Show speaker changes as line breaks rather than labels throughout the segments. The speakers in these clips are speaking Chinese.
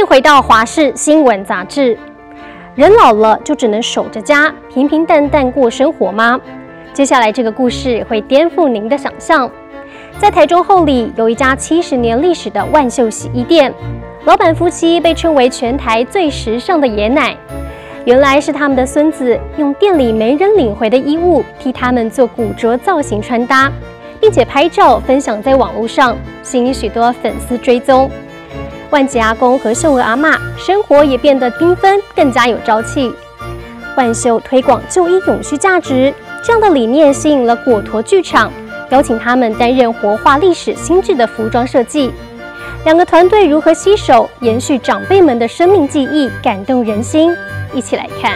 迎回到华视新闻杂志。人老了就只能守着家，平平淡淡过生活吗？接下来这个故事会颠覆您的想象。在台中后里有一家70年历史的万秀洗衣店，老板夫妻被称为全台最时尚的爷奶。原来是他们的孙子用店里没人领回的衣物替他们做古着造型穿搭，并且拍照分享在网络上，吸引许多粉丝追踪。万吉阿公和秀娥阿嬷生活也变得缤纷，更加有朝气。万秀推广旧衣永续价值，这样的理念吸引了果陀剧场，邀请他们担任活化历史新制的服装设计。两个团队如何携手延续长辈们的生命记忆，感动人心，一起来看。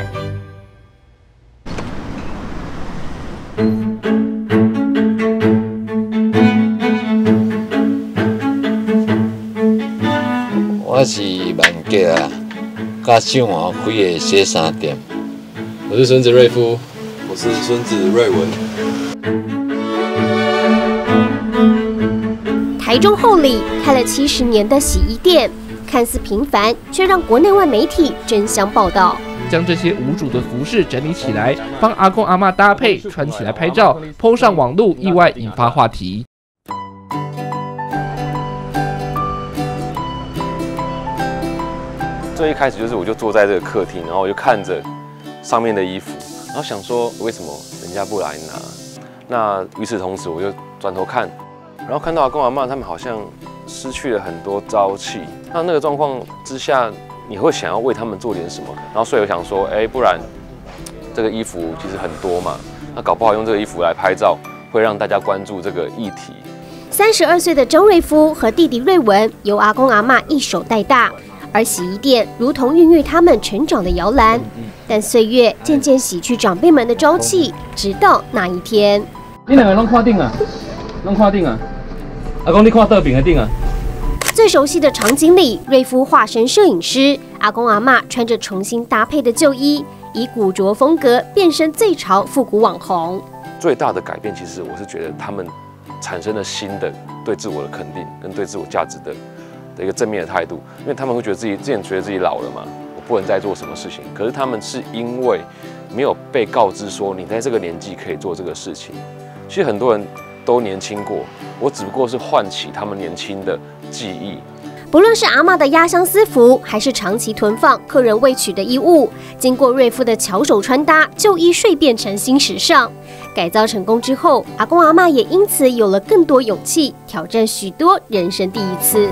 我是万吉啊，甲秀华开的洗衫店。
我是孙子瑞夫，
我是孙子瑞文。
台中后里开了70年的洗衣店，看似平凡，却让国内外媒体争相报道。
将这些无主的服饰整理起来，帮阿公阿嬷搭配，穿起来拍照，po上网路，意外引发话题。
最一开始我就坐在这个客厅，然后我就看着上面的衣服，然后想说为什么人家不来拿？那与此同时，我就转头看，然后看到阿公阿嬷他们好像失去了很多朝气。那个状况之下，你会想要为他们做点什么？然后所以我想说，不然这个衣服其实很多嘛，那搞不好用这个衣服来拍照，会让大家关注这个议题。
32岁的张瑞夫和弟弟瑞文由阿公阿嬷一手带大。而洗衣店如同孕育他们成长的摇篮，但岁月渐渐洗去长辈们的朝气，直到那一天。
你两个拢看顶啊，拢看顶啊！阿公，你看倒边的顶啊。
最熟悉的场景里，瑞夫化身摄影师，阿公阿嬷穿着重新搭配的旧衣，以古着风格变身最潮复古网红。
最大的改变，其实我是觉得他们产生了新的对自我的肯定跟对自我价值的一个正面的态度，因为他们会觉得之前觉得自己老了嘛，我不能再做什么事情。可是他们是因为没有被告知说你在这个年纪可以做这个事情。其实很多人都年轻过，我只不过是唤起他们年轻的记忆。
不论是阿嬷的压箱私服，还是长期囤放客人未取的衣物，经过瑞夫的巧手穿搭，旧衣蜕变成新时尚。改造成功之后，阿公阿嬷也因此有了更多勇气，挑战许多人生第一次。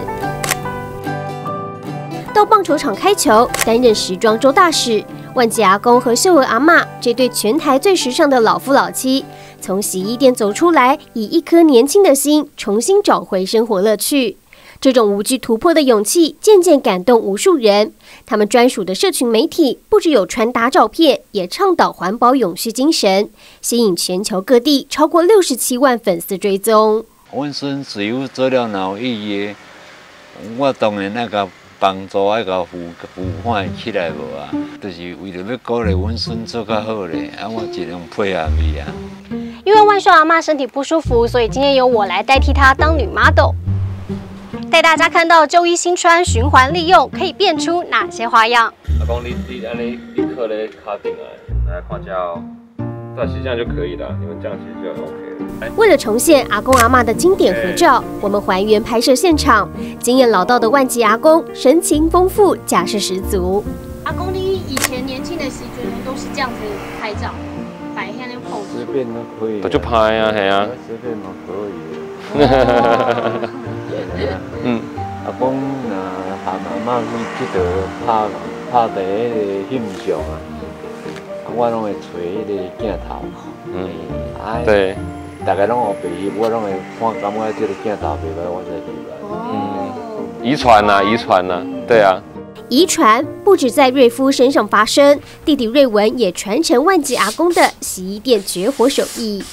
到棒球场开球，担任时装周大使。万吉阿公和秀娥阿嬷这对全台最时尚的老夫老妻，从洗衣店走出来，以一颗年轻的心重新找回生活乐趣。这种无惧突破的勇气，渐渐感动无数人。他们专属的社群媒体不只有穿搭照片，也倡导环保永续精神，吸引全球各地超过67万粉丝追踪。
阮孙子有做了有意义，我当然那个帮助那个扶缓起来无啊，就是为了要鼓励阮孙做较好咧，我尽量配合伊啊。
因为万秀阿嬷身体不舒服，所以今天由我来代替她当女 model。带大家看到旧衣新穿循环利用可以变出哪些花样。
阿公，你安尼立刻咧卡顶来看下哦，对，其实这样就可以了，你们这样其实就 OK 了。
为了重现阿公阿嬷的经典合照，我们还原拍摄现场。经验老道的万吉阿公神情丰富，架势十足。阿公，你以前年轻的时阵都是这样子拍照，摆下那 pose。
随便都可以。
就拍啊，系啊。
随便都可以。阿公喊阿嬷去佚佗拍第一个翕相啊，我拢会找迄个镜头。对，大家拢有培训，我拢会看，感觉这个镜头袂歹，我才入来。
遗传呐，遗传呐，对啊。
遗传不止在瑞夫身上发生，弟弟瑞文也传承万吉阿公的洗衣店绝活手艺。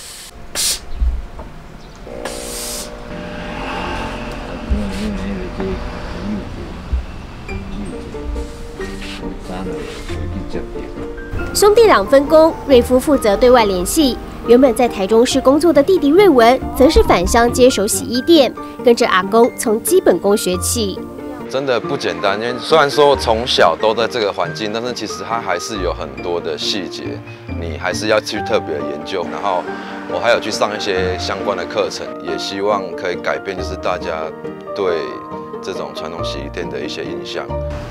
兄弟俩分工，瑞夫负责对外联系。原本在台中市工作的弟弟瑞文，则是返乡接手洗衣店，跟着阿公从基本功学起。
真的不简单。因为虽然说从小都在这个环境，但是其实它还是有很多的细节，你还是要去特别研究。然后我还有去上一些相关的课程，也希望可以改变就是大家对这种传统洗衣店的一些印象。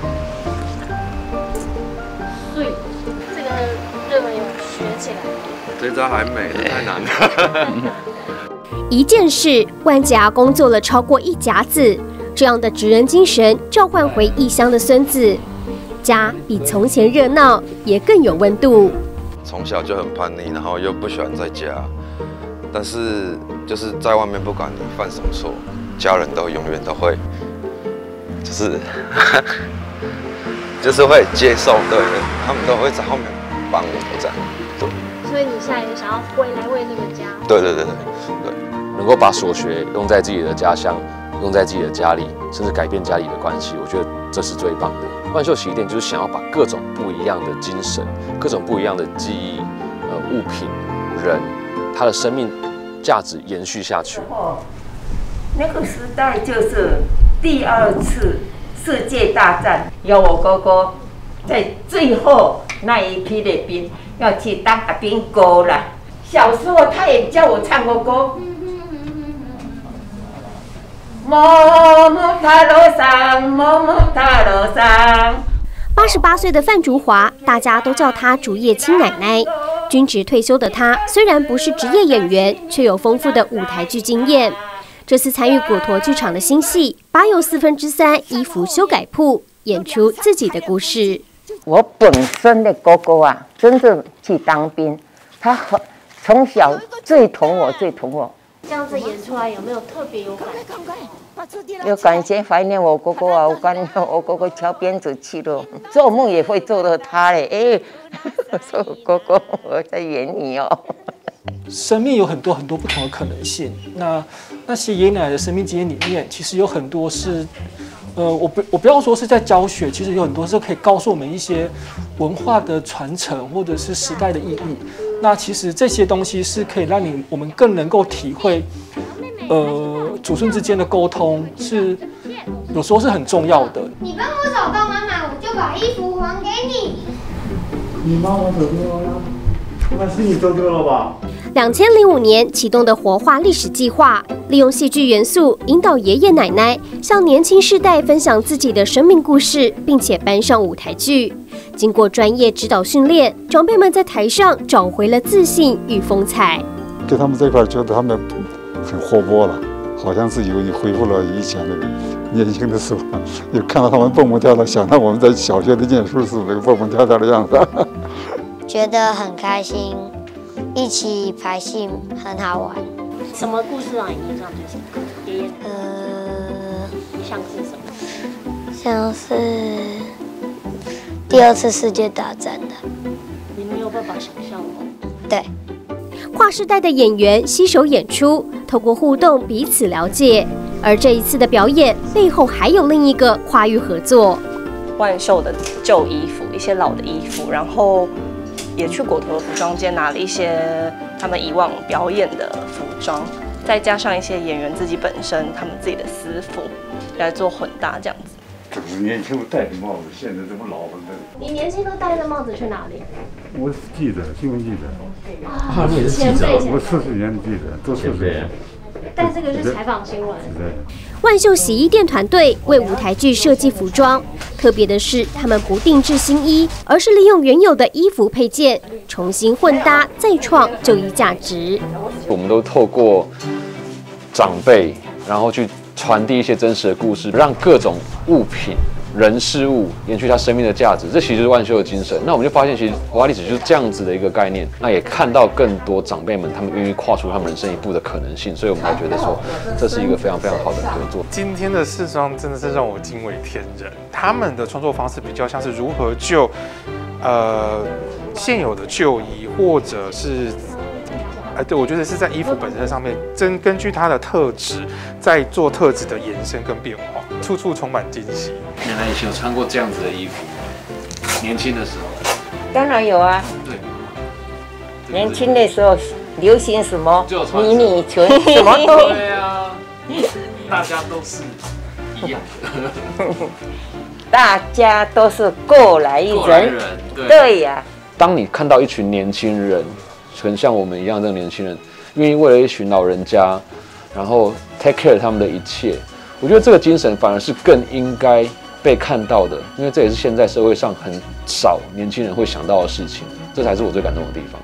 所以这个日文有学起来。
这招还美，这太难了。
一件事，万杰阿公做了超过1甲子，这样的职人精神召唤回异乡的孙子，家比从前热闹，也更有温度。
从小就很叛逆，然后又不喜欢在家，但是就是在外面，不管你犯什么错，家人都永远都会，就是会接受，对，他们都会在后面帮我这样，对。
所以你现在也想要回来为这个家？
对，
能够把所学用在自己的家乡，用在自己的家里，甚至改变家里的关系，我觉得这是最棒的。万秀洗衣店就是想要把各种不一样的精神、各种不一样的记忆、物品、人，它的生命价值延续下去。
那个时代就是第2次世界大战，有我哥哥在最后那一批的兵要去当兵哥了。小时候他也教我唱过歌。么么塔罗桑，么么塔罗桑。
88岁的范竹华，大家都叫她竹叶青奶奶。军职退休的她，虽然不是职业演员，却有丰富的舞台剧经验。这次参与果陀剧场的新戏《八又3/4衣服修改铺》，演出自己的故事。
我本身的哥哥啊，真正去当兵，他从小最疼我。
这样子演出来有没有特别有感？
有感觉怀念我哥哥啊！我感觉我哥哥翘辫子去了，做梦也会做到他嘞。我说哥哥，我在演你哦。
生命有很多不同的可能性。那些爷爷奶奶的生命经验里面，其实有很多是，我不要说是在教学，其实有很多是可以告诉我们一些文化的传承或者是时代的意义。那其实这些东西是可以让我们更能够体会，祖孙之间的沟通是有时候是很重要的。
你帮我找到妈妈，我就把衣服还给你。
你妈妈走丢了，那是你走丢了吧
？2005年启动的活化历史计划，利用戏剧元素引导爷爷奶奶向年轻世代分享自己的生命故事，并且搬上舞台剧。经过专业指导训练，长辈们在台上找回了自信与风采。
跟他们在一块，觉得他们很活泼了，好像是恢复了以前那个年轻的时候。有看到他们蹦蹦跳跳，想到我们在小学的念书时那个蹦蹦跳跳的样子。
觉得很开心，一起排戏很好玩。
什么故事让你印象最深刻？爷爷像是什么？
像是第2次世界大战的。
你没有办法想象哦。
对。
跨世代的演员携手演出，透过互动彼此了解。而这一次的表演背后还有另一个跨域合作。
万秀的旧衣服，一些老的衣服，然后也去果陀的服装街拿了一些他们以往表演的服装，再加上一些演员自己本身他们自己的私服来做混搭这样子。
怎么年轻戴着帽子，现在这么老了？
你年轻都戴着帽子去哪里？
我是记者，新闻记者。
啊，你也是记者？
我40年的记者，做40年。
但这个是采访新闻。万秀洗衣店团队为舞台剧设计服装，特别的是，他们不定制新衣，而是利用原有的衣服配件，重新混搭再创旧衣价值。
我们都透过长辈，然后去传递一些真实的故事，让各种物品、人事物延续它生命的价值，这其实就是万秀的精神。那我们就发现，其实活化历史就是这样子的一个概念。那也看到更多长辈们他们愿意跨出他们人生一步的可能性，所以我们才觉得说，这是一个非常非常好的合作。
今天的试装真的是让我惊为天人，他们的创作方式比较像是如何就现有的旧衣，或者是对，我觉得是在衣服本身上面，根据它的特质，在做特质的延伸跟变化，处处充满惊喜。
原来以前有穿过这样子的衣服，年轻的时候。
当然有啊。
对。
年轻的时候流行什么迷你裙，什么都。
对啊。大家都是
一样的。
大家都是过来人，对呀。
当你看到一群年轻人，很像我们一样，这个年轻人愿意为了一群老人家，然后 take care 他们的一切，我觉得这个精神反而是更应该被看到的，因为这也是现在社会上很少年轻人会想到的事情，这才是我最感动的地方。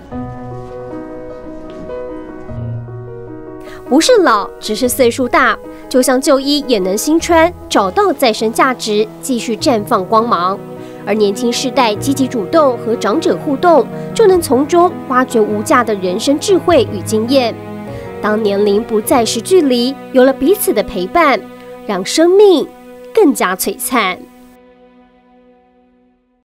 不是老，只是岁数大，就像旧衣也能新穿，找到再生价值，继续绽放光芒。而年轻世代积极主动和长者互动，就能从中挖掘无价的人生智慧与经验。当年龄不再是距离，有了彼此的陪伴，让生命更加璀璨。